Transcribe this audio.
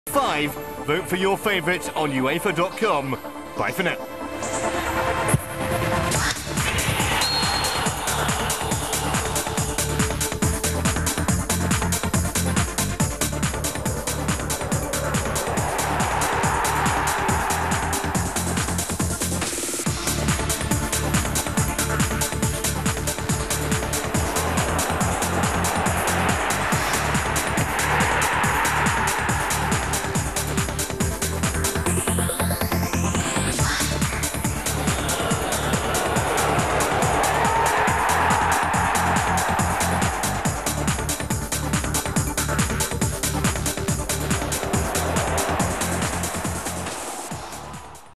5. Vote for your favourite on UEFA.com. Bye for now.